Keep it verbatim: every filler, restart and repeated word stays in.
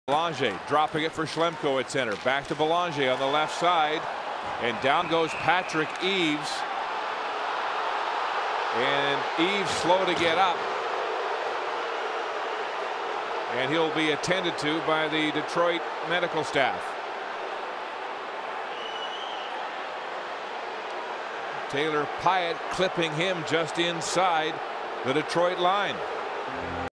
Belanger dropping it for Schlemko at center. Back to Belanger on the left side. And down goes Patrick Eaves. And Eaves slow to get up. And he'll be attended to by the Detroit medical staff. Taylor Pyatt clipping him just inside the Detroit line.